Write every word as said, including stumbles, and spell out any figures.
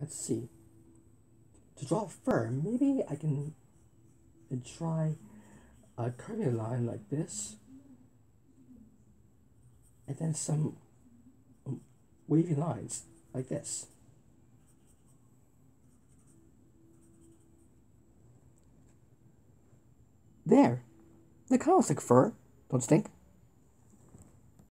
let's see. To draw fur, maybe I can try a curvy line like this, and then some wavy lines like this. There, that kind of looks like fur, don't you think?